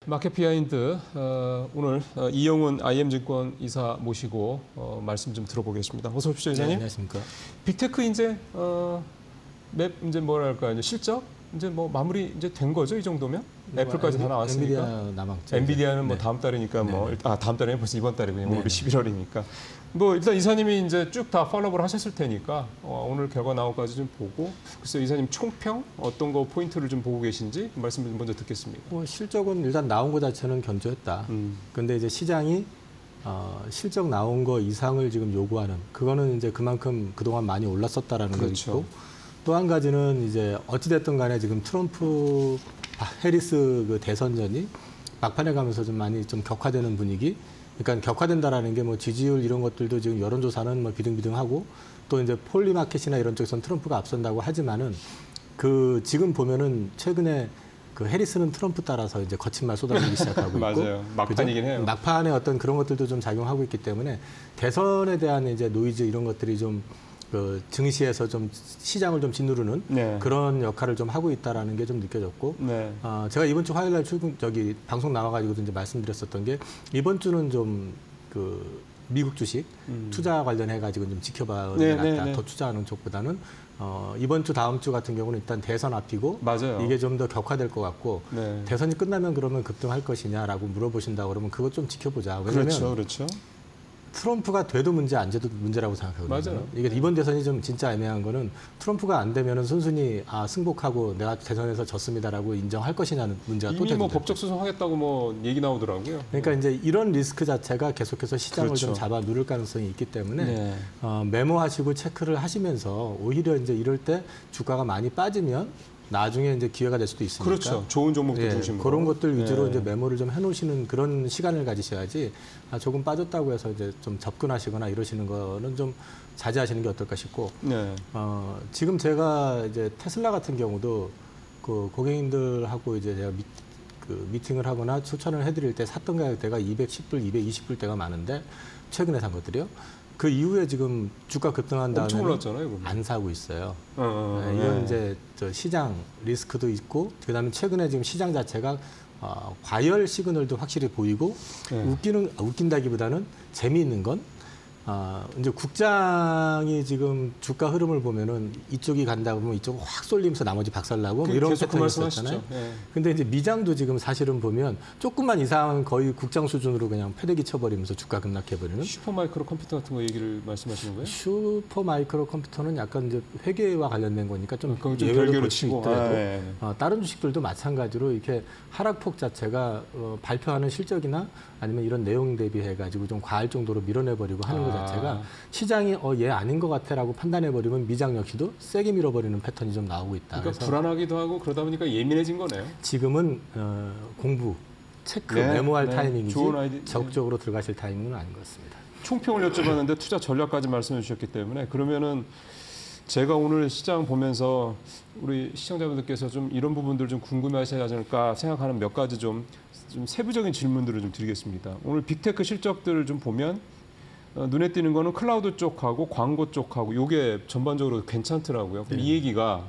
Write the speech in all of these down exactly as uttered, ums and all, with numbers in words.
마켓 비하인드 어, 오늘 어, 이영훈 아이엠증권 이사 모시고 어, 말씀 좀 들어보겠습니다. 어서 오십시오, 이사님. 네, 안녕하십니까. 빅테크 이제 어, 맵 이제 뭐랄까 이제 실적 이제 뭐 마무리 이제 된 거죠, 이 정도면? 뭐, 애플까지 다 나왔으니까. 엔비디아 남았죠. 엔비디아는 뭐 네. 다음 달이니까 네. 뭐 아 다음 달에 벌써 이번 달이군요. 네. 우리 십일월이니까. 뭐 일단 이사님이 이제 쭉 다 팔로우를 하셨을 테니까 어, 오늘 결과 나온 까지 좀 보고 글쎄 이사님 총평 어떤 거 포인트를 좀 보고 계신지 말씀 좀 먼저 듣겠습니다. 뭐 실적은 일단 나온 거 자체는 견조했다. 음. 근데 이제 시장이 어, 실적 나온 거 이상을 지금 요구하는 그거는 이제 그만큼 그동안 많이 올랐었다라는 그렇죠. 거 있고 또 한 가지는 이제 어찌됐든 간에 지금 트럼프 해리스 그 대선전이 막판에 가면서 좀 많이 좀 격화되는 분위기. 그러니까 격화된다라는 게 뭐 지지율 이런 것들도 지금 여론조사는 뭐 비등비등하고 또 이제 폴리마켓이나 이런 쪽에서는 트럼프가 앞선다고 하지만은 그 지금 보면은 최근에 그 해리스는 트럼프 따라서 이제 거친 말 쏟아내기 시작하고 있고 맞아요. 막판이긴 해요. 막판에 어떤 그런 것들도 좀 작용하고 있기 때문에 대선에 대한 이제 노이즈 이런 것들이 좀 그 증시에서 좀 시장을 좀 짓누르는 네. 그런 역할을 좀 하고 있다라는 게 좀 느껴졌고, 네. 어, 제가 이번 주 화요일 날 출근 저기 방송 나와가지고도 이제 말씀드렸었던 게 이번 주는 좀 그 미국 주식 음. 투자 관련해가지고 좀 지켜봐야 네, 낫다. 네, 네. 더 투자하는 쪽보다는 어, 이번 주 다음 주 같은 경우는 일단 대선 앞이고 맞아요. 이게 좀 더 격화될 것 같고 네. 대선이 끝나면 그러면 급등할 것이냐라고 물어보신다 그러면 그것 좀 지켜보자. 왜냐면 그렇죠, 그렇죠. 트럼프가 돼도 문제 안 돼도 문제라고 생각하거든요. 맞아요. 이게 이번 대선이 좀 진짜 애매한 거는 트럼프가 안 되면은 순순히 아 승복하고 내가 대선에서 졌습니다라고 인정할 것이냐는 문제가 또 이미 되거든요. 뭐 법적 소송하겠다고 뭐 얘기 나오더라고요. 그러니까 이제 이런 리스크 자체가 계속해서 시장을 그렇죠. 좀 잡아 누를 가능성이 있기 때문에 네. 어, 메모하시고 체크를 하시면서 오히려 이제 이럴 때 주가가 많이 빠지면 나중에 이제 기회가 될 수도 있으니까. 그렇죠. 좋은 종목도 예, 중심으로. 그런 것들 위주로 네. 이제 메모를 좀 해놓으시는 그런 시간을 가지셔야지 아, 조금 빠졌다고 해서 이제 좀 접근하시거나 이러시는 거는 좀 자제하시는 게 어떨까 싶고. 네. 어, 지금 제가 이제 테슬라 같은 경우도 그 고객님들하고 이제 제가 미, 그 미팅을 하거나 추천을 해드릴 때 샀던 가격대가 이백십 불, 이백이십 불 대가 많은데 최근에 산 것들이요. 그 이후에 지금 주가 급등한 다음에 안 사고 있어요. 어, 어, 네, 이건 네. 이제 저 시장 리스크도 있고 그다음에 최근에 지금 시장 자체가 어, 과열 시그널도 확실히 보이고 네. 웃기는 웃긴다기보다는 재미있는 건 어, 이제 국장이 지금 주가 흐름을 보면은 이쪽이 간다 그러면 이쪽은 확 쏠리면서 나머지 박살나고 뭐 이런 패턴이 그 있었잖아요. 네. 근데 이제 미장도 지금 사실은 보면 조금만 이상은 거의 국장 수준으로 그냥 패대기 쳐버리면서 주가 급락해버리는. 슈퍼마이크로 컴퓨터 같은 거 얘기를 말씀하시는 거예요? 슈퍼마이크로 컴퓨터는 약간 이제 회계와 관련된 거니까 좀, 좀 예외로 볼 수 있더라도 아, 네. 어, 다른 주식들도 마찬가지로 이렇게 하락폭 자체가 어, 발표하는 실적이나 아니면 이런 내용 대비해가지고 좀 과할 정도로 밀어내버리고 하는 것 자체가 시장이 어, 얘 아닌 것 같아라고 판단해버리면 미장 역시도 세게 밀어버리는 패턴이 좀 나오고 있다. 그러니까 불안하기도 하고 그러다 보니까 예민해진 거네요. 지금은 어, 공부, 체크, 네, 메모할 네. 타이밍이지 좋은 아이디... 적극적으로 들어가실 타이밍은 아닌 것 같습니다. 총평을 여쭤봤는데 투자 전략까지 말씀해 주셨기 때문에 그러면은 제가 오늘 시장 보면서 우리 시청자분들께서 좀 이런 부분들 좀 궁금해하시지 않을까 생각하는 몇 가지 좀, 좀 세부적인 질문들을 좀 드리겠습니다. 오늘 빅테크 실적들을 좀 보면 어, 눈에 띄는 거는 클라우드 쪽하고 광고 쪽하고 이게 전반적으로 괜찮더라고요. 그럼 네. 이 얘기가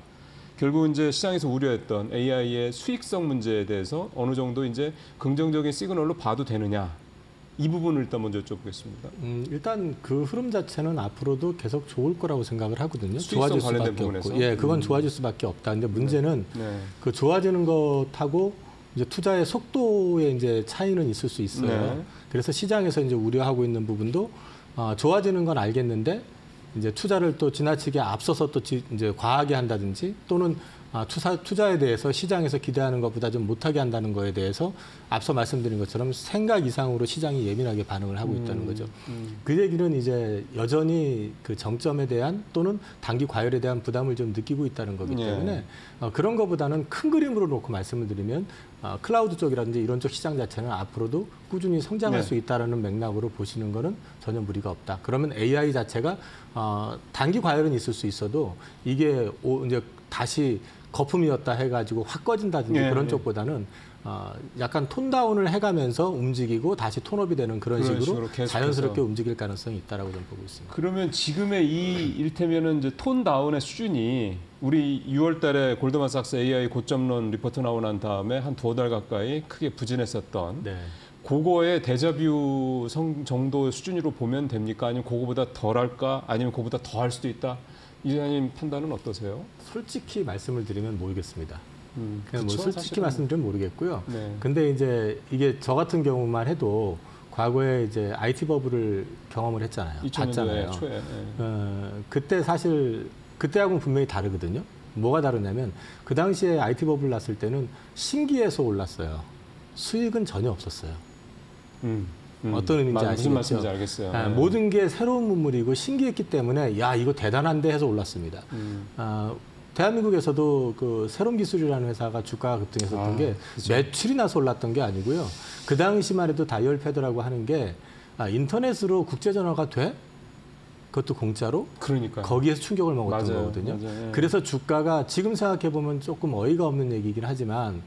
결국 이제 시장에서 우려했던 에이아이의 수익성 문제에 대해서 어느 정도 이제 긍정적인 시그널로 봐도 되느냐. 이 부분을 일단 먼저 여쭤보겠습니다. 음, 일단 그 흐름 자체는 앞으로도 계속 좋을 거라고 생각을 하거든요. 좋아질 수밖에 부분에서? 없고, 예, 그건 음. 좋아질 수밖에 없다. 근데 문제는 네. 네. 그 좋아지는 것하고 이제 투자의 속도에 이제 차이는 있을 수 있어요. 네. 그래서 시장에서 이제 우려하고 있는 부분도 어, 좋아지는 건 알겠는데 이제 투자를 또 지나치게 앞서서 또 지, 이제 과하게 한다든지 또는 아, 투자, 투자에 대해서 시장에서 기대하는 것보다 좀 못하게 한다는 거에 대해서 앞서 말씀드린 것처럼 생각 이상으로 시장이 예민하게 반응을 하고 있다는 거죠. 음, 음. 그 얘기는 이제 여전히 그 정점에 대한 또는 단기 과열에 대한 부담을 좀 느끼고 있다는 거기 때문에 네. 어, 그런 것보다는 큰 그림으로 놓고 말씀을 드리면 어, 클라우드 쪽이라든지 이런 쪽 시장 자체는 앞으로도 꾸준히 성장할 네. 수 있다는 맥락으로 보시는 거는 전혀 무리가 없다. 그러면 에이아이 자체가 어, 단기 과열은 있을 수 있어도 이게 오, 이제 다시 거품이었다 해가지고 확 꺼진다든지 네, 그런 네. 쪽보다는 어, 약간 톤다운을 해가면서 움직이고 다시 톤업이 되는 그런, 그런 식으로, 식으로 자연스럽게 움직일 가능성이 있다라고 저는 보고 있습니다. 그러면 지금의 이 일테면은 이제 톤 다운의 수준이 우리 유월 달에 골드만삭스 에이아이 고점론 리포트 나오고 난 다음에 한 두어 달 가까이 크게 부진했었던 네. 그거의 데자뷰 성 정도 수준으로 보면 됩니까? 아니면 그거보다 덜할까? 아니면 그거보다 더 할 수도 있다? 이사님 판단은 어떠세요? 솔직히 말씀을 드리면 모르겠습니다. 음, 그냥 뭐 그쵸? 솔직히 사실은. 말씀드리면 모르겠고요. 네. 근데 이제 이게 저 같은 경우만 해도 과거에 이제 아이티 버블을 경험을 했잖아요. 이천 봤잖아요. 년도에 초에. 네. 어, 그때 사실 그때하고는 분명히 다르거든요. 뭐가 다르냐면 그 당시에 아이티 버블 났을 때는 신기해서 올랐어요. 수익은 전혀 없었어요. 음, 음. 어떤 의미인지 마- 아시겠죠? 무슨 말씀인지 알겠어요. 아, 네. 모든 게 새로운 문물이고 신기했기 때문에 야 이거 대단한데 해서 올랐습니다. 음. 아, 대한민국에서도 그 새로운 기술이라는 회사가 주가가 급등했었던 아, 게 그죠. 매출이 나서 올랐던 게 아니고요. 그 당시만 해도 다이얼 패드라고 하는 게 아, 인터넷으로 국제전화가 돼? 그것도 공짜로? 그러니까. 거기에서 충격을 먹었던 맞아요. 거거든요. 맞아요. 예. 그래서 주가가 지금 생각해 보면 조금 어이가 없는 얘기긴 하지만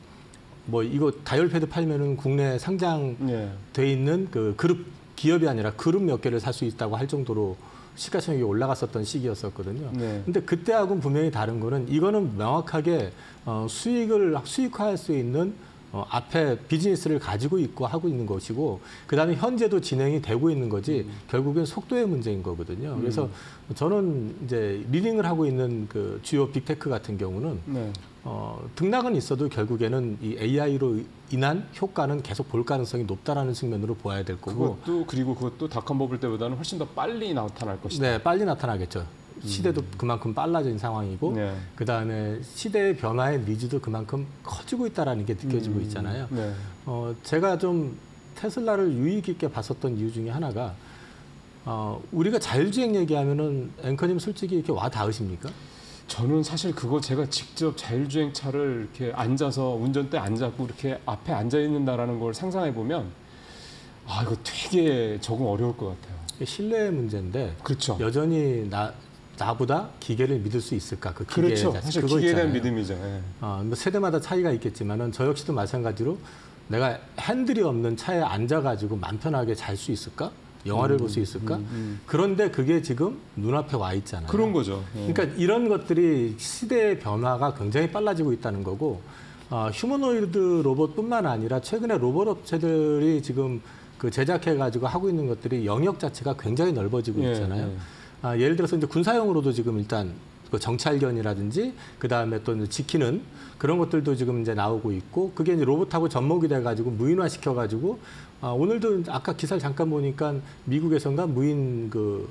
뭐 이거 다이얼 패드 팔면은 국내 상장돼 예. 있는 그 그룹 기업이 아니라 그룹 몇 개를 살 수 있다고 할 정도로 시가총액이 올라갔었던 시기였었거든요. 네. 근데 그때하고는 분명히 다른 거는 이거는 명확하게 어, 수익을 수익화할 수 있는 어, 앞에 비즈니스를 가지고 있고 하고 있는 것이고 그다음에 현재도 진행이 되고 있는 거지 음. 결국엔 속도의 문제인 거거든요. 그래서 저는 이제 리딩을 하고 있는 그 주요 빅테크 같은 경우는 네. 어, 등락은 있어도 결국에는 이 에이아이로 인한 효과는 계속 볼 가능성이 높다라는 측면으로 보아야 될 거고. 그것도 그리고 그것도 닷컴 버블 때보다는 훨씬 더 빨리 나타날 것이다. 네, 빨리 나타나겠죠. 시대도 그만큼 빨라진 상황이고, 네. 그 다음에 시대의 변화의 니즈도 그만큼 커지고 있다라는 게 느껴지고 음, 있잖아요. 네. 어, 제가 좀 테슬라를 유의 깊게 봤었던 이유 중에 하나가, 어, 우리가 자율주행 얘기하면은 앵커님 솔직히 이렇게 와 닿으십니까? 저는 사실 그거 제가 직접 자율주행 차를 이렇게 앉아서 운전대 안 잡고 이렇게 앞에 앉아 있는다라는 걸 상상해 보면 아 이거 되게 적응 어려울 것 같아요. 신뢰의 문제인데 그렇죠. 여전히 나 나보다 기계를 믿을 수 있을까? 그 기계 그렇죠. 자체, 사실 그거 기계에 대한 있잖아요. 믿음이죠. 예. 어, 뭐 세대마다 차이가 있겠지만은 저 역시도 마찬가지로 내가 핸들이 없는 차에 앉아가지고 맘 편하게 잘 수 있을까? 영화를 음, 볼 수 있을까? 음, 음. 그런데 그게 지금 눈앞에 와 있잖아요. 그런 거죠. 예. 그러니까 이런 것들이 시대의 변화가 굉장히 빨라지고 있다는 거고 어, 휴머노이드 로봇뿐만 아니라 최근에 로봇 업체들이 지금 그 제작해가지고 하고 있는 것들이 영역 자체가 굉장히 넓어지고 예, 있잖아요. 예. 아, 예를 들어서 이제 군사용으로도 지금 일단 그 정찰견이라든지 그 다음에 또 이제 지키는 그런 것들도 지금 이제 나오고 있고 그게 이제 로봇하고 접목이 돼가지고 무인화 시켜가지고 아, 오늘도 아까 기사를 잠깐 보니까 미국에선가 무인 그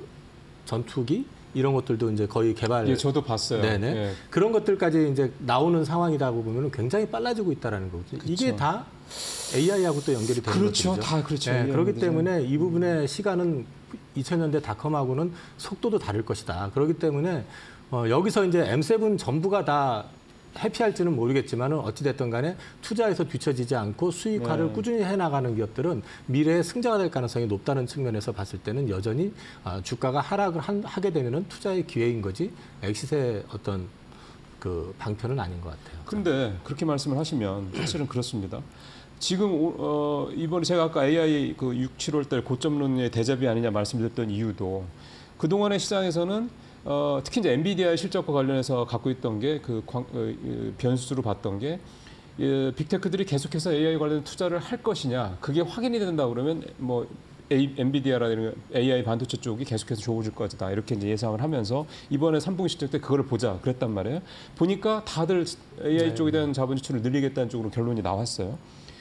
전투기 이런 것들도 이제 거의 개발. 예, 저도 봤어요. 네네. 예. 그런 것들까지 이제 나오는 상황이라고 보면 굉장히 빨라지고 있다라는 거죠. 그쵸. 이게 다 에이아이하고 또 연결이 되는 그렇죠. 것들이죠. 다 그렇죠. 네, 예, 그렇기 그렇죠. 때문에 이 부분의 시간은 이천 년대 닷컴하고는 속도도 다를 것이다. 그렇기 때문에 어, 여기서 이제 엠 세븐 전부가 다 해피할지는 모르겠지만은 어찌됐든 간에 투자에서 뒤처지지 않고 수익화를 네. 꾸준히 해나가는 기업들은 미래의 승자가 될 가능성이 높다는 측면에서 봤을 때는 여전히 아, 주가가 하락을 한, 하게 되면은 투자의 기회인 거지 엑시스의 어떤 그 방편은 아닌 것 같아요. 그런데 그렇게 말씀을 하시면 사실은 그렇습니다. 지금 오- 어, 이번에 제가 아까 에이아이 그 육, 칠월 달 고점론의 대접이 아니냐 말씀드렸던 이유도 그동안의 시장에서는 어, 특히 이제 엔비디아의 실적과 관련해서 갖고 있던 게 그 변수로 봤던 게 예, 빅테크들이 계속해서 에이아이 관련 투자를 할 것이냐 그게 확인이 된다 그러면 뭐 A, 엔비디아라는 에이아이 반도체 쪽이 계속해서 좋아질 것이다 이렇게 이제 예상을 하면서 이번에 삼 분기 실적 때 그거를 보자 그랬단 말이에요. 보니까 다들 에이아이 네. 쪽에 대한 자본 지출을 늘리겠다는 쪽으로 결론이 나왔어요.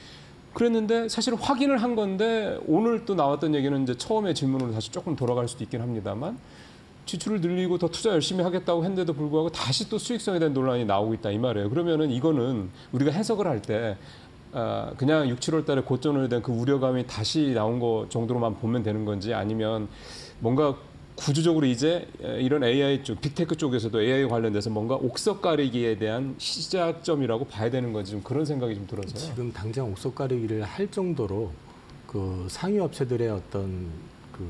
그랬는데 사실 확인을 한 건데 오늘 또 나왔던 얘기는 이제 처음에 질문으로 다시 조금 돌아갈 수도 있긴 합니다만 지출을 늘리고 더 투자 열심히 하겠다고 했는데도 불구하고 다시 또 수익성에 대한 논란이 나오고 있다 이 말이에요. 그러면은 이거는 우리가 해석을 할 때 아, 그냥 육, 칠월 달에 고점에 대한 그 우려감이 다시 나온 거 정도로만 보면 되는 건지 아니면 뭔가 구조적으로 이제 이런 에이아이 쪽, 빅테크 쪽에서도 에이아이 관련돼서 뭔가 옥석 가리기에 대한 시작점이라고 봐야 되는 건지 좀 그런 생각이 좀 들어서요. 지금 당장 옥석 가리기를 할 정도로 그 상위 업체들의 어떤 그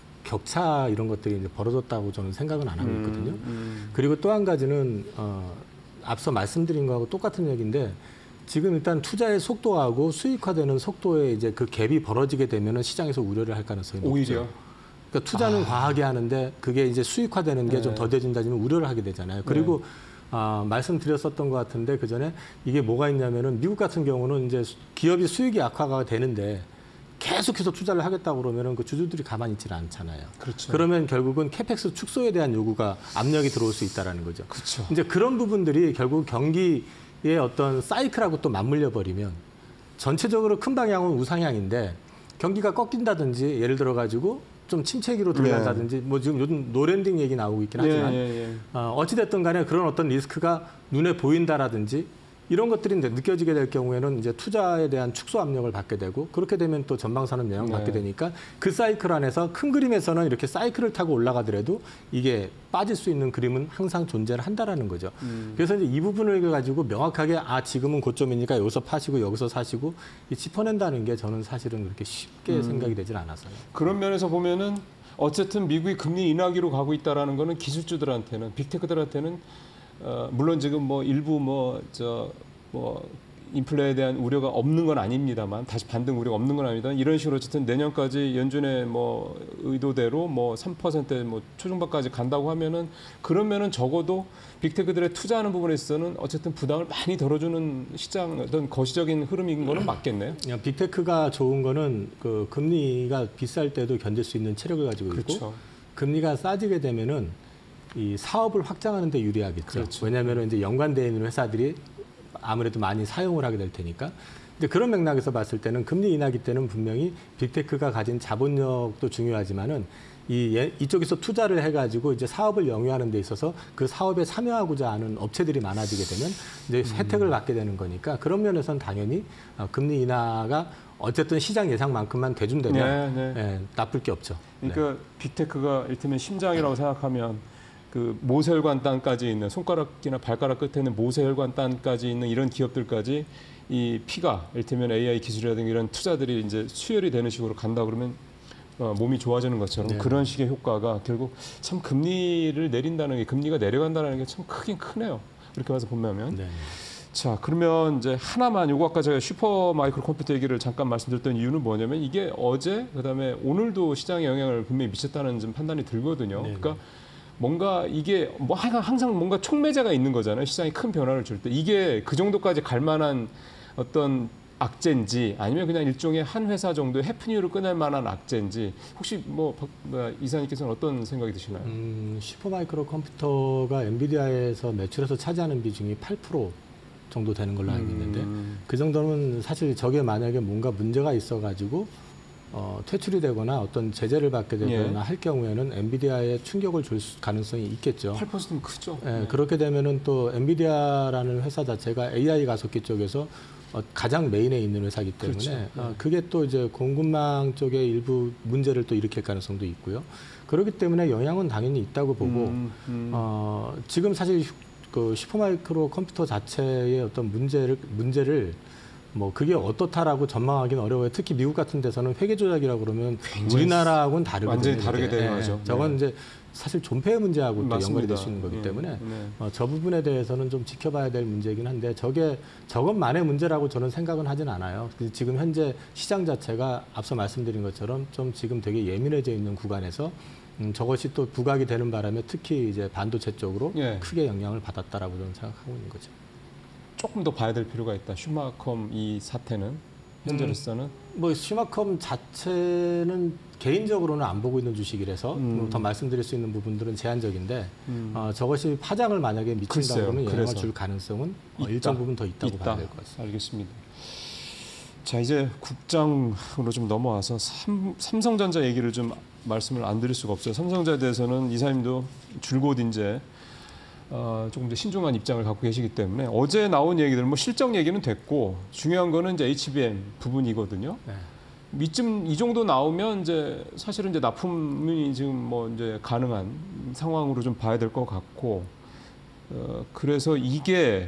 격차 이런 것들이 이제 벌어졌다고 저는 생각은 안 하고 있거든요. 음, 음. 그리고 또 한 가지는 어, 앞서 말씀드린 거하고 똑같은 얘기인데 지금 일단 투자의 속도하고 수익화되는 속도에 이제 그 갭이 벌어지게 되면은 시장에서 우려를 할 가능성이 높죠. 오히려. 그러니까 투자는 아. 과하게 하는데 그게 이제 수익화되는 게 좀 네. 더뎌진다면 우려를 하게 되잖아요. 그리고 네. 아, 말씀드렸었던 것 같은데 그 전에 이게 뭐가 있냐면은 미국 같은 경우는 이제 기업이 수익이 악화가 되는데 계속해서 투자를 하겠다고 그러면은 그 주주들이 가만히 있지는 않잖아요. 그렇죠. 그러면 결국은 캐펙스 축소에 대한 요구가 압력이 들어올 수 있다라는 거죠. 그렇죠. 이제 그런 부분들이 결국 경기의 어떤 사이클하고 또 맞물려 버리면 전체적으로 큰 방향은 우상향인데 경기가 꺾인다든지 예를 들어 가지고 좀 침체기로 들어간다든지 뭐 지금 요즘 노랜딩 얘기 나오고 있긴 하지만 예, 예, 예. 어, 어찌됐든 간에 그런 어떤 리스크가 눈에 보인다라든지 이런 것들이 이제 느껴지게 될 경우에는 이제 투자에 대한 축소 압력을 받게 되고 그렇게 되면 또 전방사는 영향받게 네. 되니까 그 사이클 안에서 큰 그림에서는 이렇게 사이클을 타고 올라가더라도 이게 빠질 수 있는 그림은 항상 존재를 한다라는 거죠. 음. 그래서 이제 이 부분을 가지고 명확하게 아 지금은 고점이니까 여기서 파시고 여기서 사시고 이 짚어낸다는 게 저는 사실은 그렇게 쉽게 음. 생각이 되질 않아서요. 그런 면에서 보면은 어쨌든 미국이 금리 인하기로 가고 있다라는 거는 기술주들한테는 빅테크들한테는 어, 물론 지금 뭐 일부 뭐 저 뭐 인플레에 대한 우려가 없는 건 아닙니다만 다시 반등 우려가 없는 건 아닙니다. 이런 식으로 어쨌든 내년까지 연준의 뭐 의도대로 뭐 삼 퍼센트 뭐 초중반까지 간다고 하면은 그러면은 적어도 빅테크들의 투자하는 부분에 있어서는 어쨌든 부담을 많이 덜어주는 시장 어떤 거시적인 흐름인 거는 맞겠네요. 그냥 빅테크가 좋은 거는 그 금리가 비쌀 때도 견딜 수 있는 체력을 가지고 있고 그렇죠. 금리가 싸지게 되면은 이 사업을 확장하는 데 유리하겠죠. 그렇죠. 왜냐하면 이제 연관되어 있는 회사들이 아무래도 많이 사용을 하게 될 테니까. 근데 그런 맥락에서 봤을 때는 금리 인하기 때는 분명히 빅테크가 가진 자본력도 중요하지만은 이 예, 이쪽에서 투자를 해가지고 이제 사업을 영위하는 데 있어서 그 사업에 참여하고자 하는 업체들이 많아지게 되면 이제 음. 혜택을 받게 되는 거니까 그런 면에서는 당연히 어, 금리 인하가 어쨌든 시장 예상만큼만 대준다면 네, 네. 예, 나쁠 게 없죠. 그러니까 빅테크가 이를테면 심장이라고 생각하면 그 모세혈관단까지 있는 손가락이나 발가락 끝에 있는 모세혈관단까지 있는 이런 기업들까지 이 피가 이를테면 에이아이 기술이라든가 이런 투자들이 이제 수혈이 되는 식으로 간다 그러면 어, 몸이 좋아지는 것처럼 네. 그런 식의 효과가 결국 참 금리를 내린다는 게 금리가 내려간다는 게 참 크긴 크네요. 그렇게 봐서 보면. 네. 자, 그러면 이제 하나만 요거 아까 제가 슈퍼 마이크로 컴퓨터 얘기를 잠깐 말씀드렸던 이유는 뭐냐면 이게 어제 그다음에 오늘도 시장에 영향을 분명히 미쳤다는 좀 판단이 들거든요. 네. 그러니까 뭔가 이게 뭐 항상 뭔가 촉매제가 있는 거잖아요. 시장이 큰 변화를 줄 때 이게 그 정도까지 갈 만한 어떤 악재인지 아니면 그냥 일종의 한 회사 정도의 해프닝으로 끝날 만한 악재인지 혹시 뭐, 뭐 이사님께서는 어떤 생각이 드시나요? 음, 슈퍼마이크로 컴퓨터가 엔비디아에서 매출에서 차지하는 비중이 팔 퍼센트 정도 되는 걸로 알고 있는데 음. 그 정도면 사실 저게 만약에 뭔가 문제가 있어가지고 어, 퇴출이 되거나 어떤 제재를 받게 되거나 예. 할 경우에는 엔비디아에 충격을 줄 가능성이 있겠죠. 팔 퍼센트면 크죠. 예, 네. 그렇게 되면은 또 엔비디아라는 회사 자체가 에이아이 가속기 쪽에서 어, 가장 메인에 있는 회사이기 때문에 그렇죠. 네. 어, 그게 또 이제 공급망 쪽에 일부 문제를 또 일으킬 가능성도 있고요. 그렇기 때문에 영향은 당연히 있다고 보고 음, 음. 어, 지금 사실 그 슈퍼마이크로 컴퓨터 자체의 어떤 문제를 문제를 뭐 그게 어떻다라고 전망하기는 어려워요. 특히 미국 같은 데서는 회계 조작이라고 그러면 우리나라하고는 다르거든요. 완전히 다르게 이게. 되는 예, 거죠. 저건 네. 이제 사실 존폐 문제하고 또 맞습니다. 연관이 될 수 있는 거기 예, 때문에 네. 어, 저 부분에 대해서는 좀 지켜봐야 될 문제이긴 한데 저게 저것만의 문제라고 저는 생각은 하진 않아요. 지금 현재 시장 자체가 앞서 말씀드린 것처럼 좀 지금 되게 예민해져 있는 구간에서 음, 저것이 또 부각이 되는 바람에 특히 이제 반도체 쪽으로 예. 크게 영향을 받았다라고 저는 생각하고 있는 거죠. 조금 더 봐야 될 필요가 있다. 슈마컴 이 사태는 현재로서는 뭐 슈마컴 자체는 개인적으로는 안 보고 있는 주식이라서 음. 더 말씀드릴 수 있는 부분들은 제한적인데 음. 어, 저것이 파장을 만약에 미친다 글쎄요. 그러면 영향을 그래서. 줄 가능성은 어, 있다. 일정 부분 더 있다고 있다. 봐야 될 것 같습니다. 알겠습니다. 자, 이제 국장으로 좀 넘어와서 삼, 삼성전자 얘기를 좀 말씀을 안 드릴 수가 없어요. 삼성전자에 대해서는 이사님도 줄곧 이제 어, 조금 더 신중한 입장을 갖고 계시기 때문에 어제 나온 얘기들 뭐 실적 얘기는 됐고 중요한 거는 이제 에이치비엠 부분이거든요. 네. 이쯤 이 정도 나오면 이제 사실은 이제 납품이 지금 뭐 이제 가능한 상황으로 좀 봐야 될 것 같고 어, 그래서 이게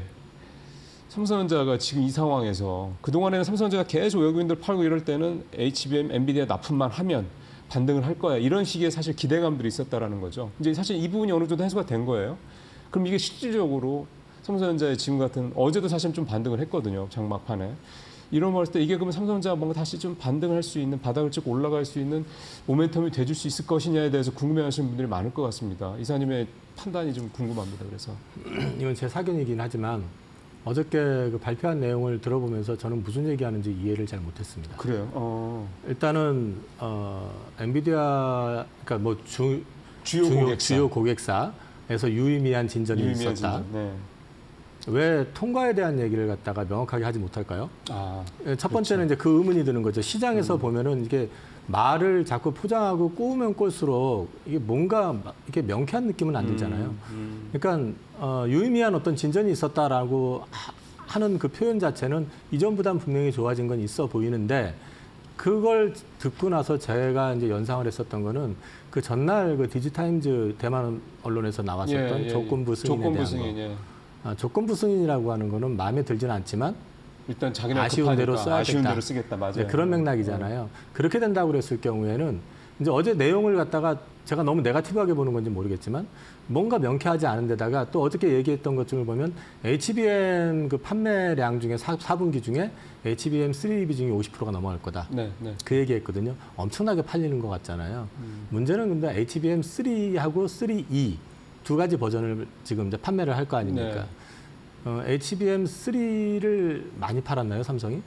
삼성전자가 지금 이 상황에서 그동안에는 삼성전자가 계속 외국인들 팔고 이럴 때는 에이치비엠, 엔비디아 납품만 하면 반등을 할 거야. 이런 식의 사실 기대감들이 있었다라는 거죠. 이제 사실 이 부분이 어느 정도 해소가 된 거예요. 그럼 이게 실질적으로 삼성전자의 지금 같은 어제도 사실 좀 반등을 했거든요. 장막판에. 이런 거 봤을 때 이게 그러면 삼성전자가 뭔가 다시 좀 반등할 수 있는 바닥을 찍고 올라갈 수 있는 모멘텀이 돼줄 수 있을 것이냐에 대해서 궁금해하시는 분들이 많을 것 같습니다. 이사님의 판단이 좀 궁금합니다. 그래서 이건 제 사견이긴 하지만 어저께 그 발표한 내용을 들어보면서 저는 무슨 얘기하는지 이해를 잘 못했습니다. 그래요. 어. 일단은 어, 엔비디아 그러니까 뭐 주, 주요, 주요 고객사. 주요 고객사에서 유의미한 진전이 유의미한 있었다. 진전. 네. 왜 통과에 대한 얘기를 갖다가 명확하게 하지 못할까요? 아, 첫 번째는 이제 그 의문이 드는 거죠. 시장에서 음. 보면은 이게 말을 자꾸 포장하고 꼬우면 꼴수록 이게 뭔가 이렇게 명쾌한 느낌은 안 들잖아요. 음, 음. 그러니까 어, 유의미한 어떤 진전이 있었다라고 하, 하는 그 표현 자체는 이전보다는 분명히 좋아진 건 있어 보이는데 그걸 듣고 나서 제가 이제 연상을 했었던 거는 그 전날 그 디지타임즈 대만 언론에서 나왔었던 예, 예, 조건부 승인에 조건부 대한 승인, 거. 예. 아, 조건부 승인이라고 하는 거는 마음에 들지는 않지만 일단 자기네 아쉬운 대로 써야겠다. 아쉬운 대로 쓰겠다. 맞아요. 네, 그런 맥락이잖아요. 어. 그렇게 된다고 그랬을 경우에는 이제 어제 내용을 갖다가 제가 너무 네거티브하게 보는 건지 모르겠지만 뭔가 명쾌하지 않은 데다가 또 어저께 얘기했던 것 중을 보면 에이치비엠 그 판매량 중에 사 분기 중에 에이치비엠 쓰리 비중이 오십 퍼센트가 넘어갈 거다. 네, 네. 그 얘기했거든요. 엄청나게 팔리는 것 같잖아요. 음. 문제는 근데 에이치비엠 쓰리하고 쓰리 이 두 가지 버전을 지금 이제 판매를 할 거 아닙니까? 네. 어, 에이치비엠 쓰리를 많이 팔았나요, 삼성이?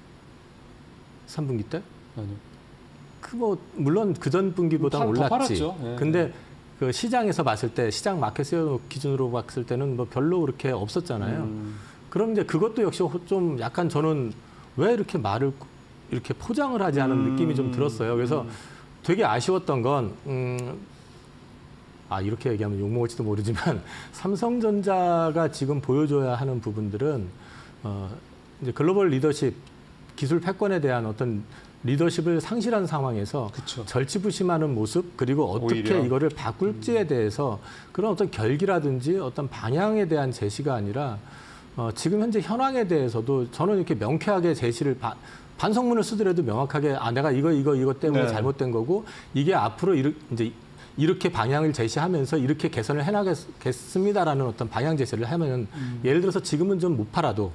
삼 분기 때? 아니요. 그 뭐 물론 그전 분기보다 더 올랐지. 팔았죠. 예. 근데 그 시장에서 봤을 때 시장 마켓 세어 기준으로 봤을 때는 뭐 별로 그렇게 없었잖아요. 음. 그럼 이제 그것도 역시 좀 약간 저는 왜 이렇게 말을 이렇게 포장을 하지 않은 음. 느낌이 좀 들었어요. 그래서 음. 되게 아쉬웠던 건 음, 아 이렇게 얘기하면 욕먹을지도 모르지만 삼성전자가 지금 보여줘야 하는 부분들은 어, 이제 글로벌 리더십 기술 패권에 대한 어떤 리더십을 상실한 상황에서 그쵸. 절치부심하는 모습 그리고 어떻게 오히려. 이거를 바꿀지에 대해서 그런 어떤 결기라든지 어떤 방향에 대한 제시가 아니라 어, 지금 현재 현황에 대해서도 저는 이렇게 명쾌하게 제시를 바, 반성문을 쓰더라도 명확하게 아 내가 이거 이거 이거 때문에 네. 잘못된 거고 이게 앞으로 이르, 이제 이렇게 방향을 제시하면서 이렇게 개선을 해나가겠습니다라는 어떤 방향 제시를 하면 음. 예를 들어서 지금은 좀 못 팔아도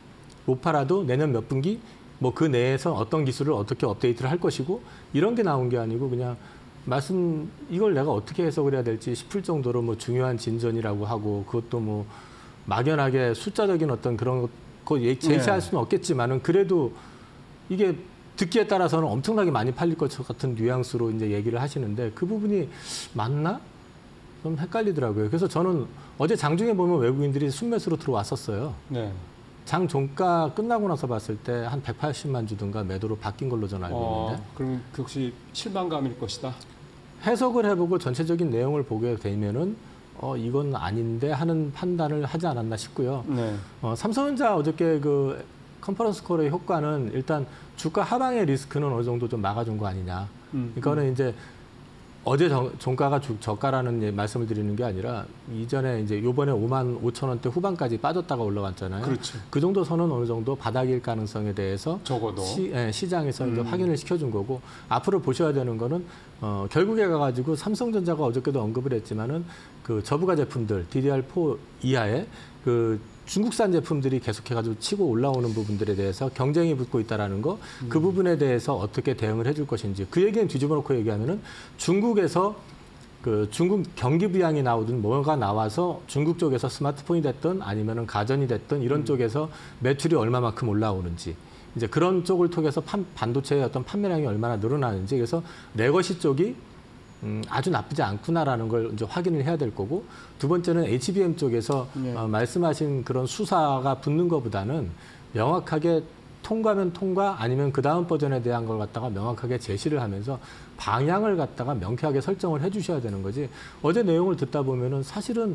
못 팔아도 내년 몇 분기 뭐 그 내에서 어떤 기술을 어떻게 업데이트를 할 것이고 이런 게 나온 게 아니고 그냥 말씀 이걸 내가 어떻게 해석을 해야 될지 싶을 정도로 뭐 중요한 진전이라고 하고 그것도 뭐 막연하게 숫자적인 어떤 그런 거 제시할 수는 없겠지만은 그래도 이게 듣기에 따라서는 엄청나게 많이 팔릴 것 같은 뉘앙스로 이제 얘기를 하시는데 그 부분이 맞나? 좀 헷갈리더라고요. 그래서 저는 어제 장중에 보면 외국인들이 순매수로 들어왔었어요. 네. 장 종가 끝나고 나서 봤을 때 한 백팔십만 주든가 매도로 바뀐 걸로 저는 알고 어, 있는데 그럼 그 혹시 실망감일 것이다. 해석을 해보고 전체적인 내용을 보게 되면은 어 이건 아닌데 하는 판단을 하지 않았나 싶고요. 네. 어, 삼성전자 어저께 그 컨퍼런스 콜의 효과는 일단 주가 하방의 리스크는 어느 정도 좀 막아준 거 아니냐. 음, 이거는 음. 이제 어제 정, 종가가 주, 저가라는 예, 말씀을 드리는 게 아니라 이전에 이제 요번에 오만 오천 원대 후반까지 빠졌다가 올라왔잖아요. 그렇죠. 그 정도 선은 어느 정도 바닥일 가능성에 대해서 적어도 시, 예, 시장에서 이제 음. 확인을 시켜준 거고 앞으로 보셔야 되는 거는 어, 결국에 가가지고 삼성전자가 어저께도 언급을 했지만은 그 저부가 제품들 디디알 사 이하의 그 중국산 제품들이 계속해가지고 치고 올라오는 부분들에 대해서 경쟁이 붙고 있다라는 거, 그 음. 부분에 대해서 어떻게 대응을 해줄 것인지 그 얘기는 뒤집어 놓고 얘기하면은 중국에서 그 중국 경기 부양이 나오든 뭐가 나와서 중국 쪽에서 스마트폰이 됐든 아니면은 가전이 됐든 이런 음. 쪽에서 매출이 얼마만큼 올라오는지 이제 그런 쪽을 통해서 판, 반도체의 어떤 판매량이 얼마나 늘어나는지 그래서 레거시 쪽이 음, 아주 나쁘지 않구나라는 걸 이제 확인을 해야 될 거고 두 번째는 에이치비엠 쪽에서 네. 어, 말씀하신 그런 수사가 붙는 것보다는 명확하게 통과면 통과 아니면 그 다음 버전에 대한 걸 갖다가 명확하게 제시를 하면서 방향을 갖다가 명쾌하게 설정을 해주셔야 되는 거지 어제 내용을 듣다 보면은 사실은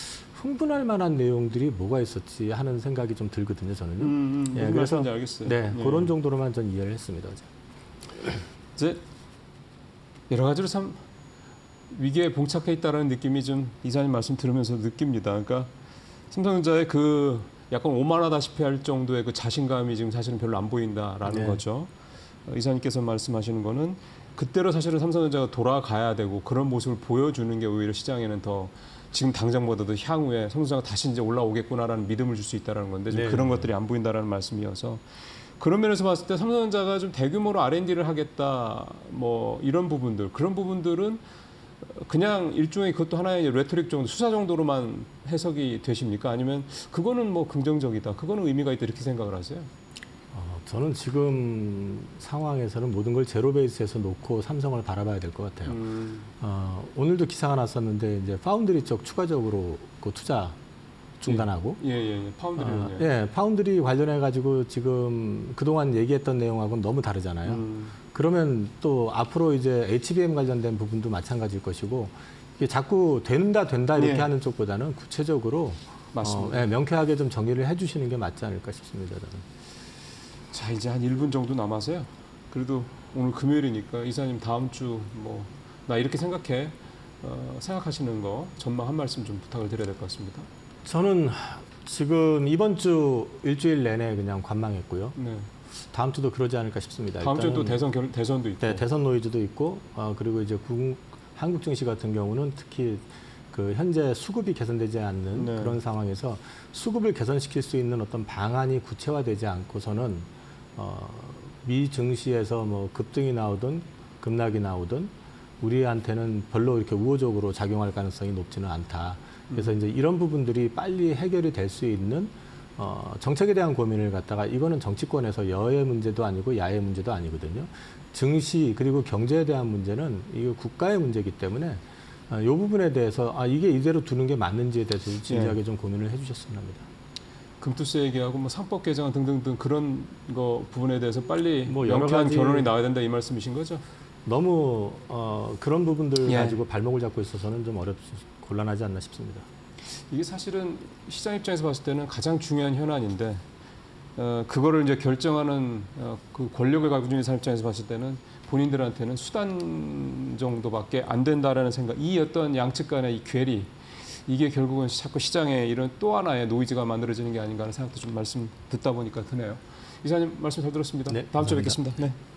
흥분할 만한 내용들이 뭐가 있었지 하는 생각이 좀 들거든요 저는요. 음, 음, 예, 무슨 그래서 말씀인지 알겠어요. 네, 예. 그런 정도로만 전 이해를 했습니다. 어제. 이제 여러 가지로 참 위기에 봉착해 있다는 느낌이 좀 이사님 말씀 들으면서 느낍니다. 그러니까 삼성전자의 그 약간 오만하다시피 할 정도의 그 자신감이 지금 사실은 별로 안 보인다라는 네. 거죠. 이사님께서 말씀하시는 거는 그때로 사실은 삼성전자가 돌아가야 되고 그런 모습을 보여주는 게 오히려 시장에는 더 지금 당장보다도 향후에 성수자가 다시 이제 올라오겠구나라는 믿음을 줄 수 있다는 건데 좀 네. 그런 것들이 안 보인다라는 말씀이어서 그런 면에서 봤을 때 삼성전자가 좀 대규모로 알 앤 디를 하겠다 뭐 이런 부분들 그런 부분들은 그냥 일종의 그것도 하나의 레토릭 정도 수사 정도로만 해석이 되십니까? 아니면 그거는 뭐 긍정적이다 그거는 의미가 있다 이렇게 생각을 하세요? 어, 저는 지금 상황에서는 모든 걸 제로 베이스에서 놓고 삼성을 바라봐야 될 것 같아요. 음. 어, 오늘도 기사가 났었는데 이제 파운드리 쪽 추가적으로 그 투자 중단하고 예, 예, 예. 파운드리는 어, 예, 파운드리 관련해 가지고 지금 그동안 얘기했던 내용하고는 너무 다르잖아요. 음. 그러면 또 앞으로 이제 에이치비엠 관련된 부분도 마찬가지일 것이고 이게 자꾸 된다 된다 이렇게 예. 하는 쪽보다는 구체적으로 맞습니다. 어, 예, 명쾌하게 좀 정리를 해주시는 게 맞지 않을까 싶습니다. 저는. 자 이제 한 일 분 정도 남아서요. 그래도 오늘 금요일이니까 이사님 다음 주 뭐 나 이렇게 생각해 어, 생각하시는 거 전망 한 말씀 좀 부탁을 드려야 될 것 같습니다. 저는 지금 이번 주 일주일 내내 그냥 관망했고요. 네. 다음 주도 그러지 않을까 싶습니다. 다음 주에 또 일단은 대선 결, 대선도 있고. 네, 대선 노이즈도 있고 어, 그리고 이제 국, 한국 증시 같은 경우는 특히 그 현재 수급이 개선되지 않는 네. 그런 상황에서 수급을 개선시킬 수 있는 어떤 방안이 구체화되지 않고서는 어, 미 증시에서 뭐 급등이 나오든 급락이 나오든 우리한테는 별로 이렇게 우호적으로 작용할 가능성이 높지는 않다. 그래서 이제 이런 부분들이 빨리 해결이 될 수 있는 어, 정책에 대한 고민을 갖다가 이거는 정치권에서 여의 문제도 아니고 야의 문제도 아니거든요. 증시 그리고 경제에 대한 문제는 이거 국가의 문제이기 때문에 어, 이 부분에 대해서 아, 이게 이대로 두는 게 맞는지에 대해서 진지하게 예. 좀 고민을 해주셨으면 합니다. 금투세 얘기하고 뭐 상법 개정 등등등 그런 거 부분에 대해서 빨리 뭐 여러 명쾌한 가지- 결론이 나와야 된다 이 말씀이신 거죠? 너무 어, 그런 부분들 예. 가지고 발목을 잡고 있어서는 좀 어렵 곤란하지 않나 싶습니다. 이게 사실은 시장 입장에서 봤을 때는 가장 중요한 현안인데 어, 그거를 이제 결정하는 어, 그 권력을 가지고 있는 사람 입장에서 봤을 때는 본인들한테는 수단 정도밖에 안 된다라는 생각, 이 어떤 양측 간의 이 괴리, 이게 결국은 자꾸 시장에 이런 또 하나의 노이즈가 만들어지는 게 아닌가 하는 생각도 좀 말씀 듣다 보니까 드네요. 이사님 말씀 잘 들었습니다. 네, 다음 주에 감사합니다. 뵙겠습니다. 네.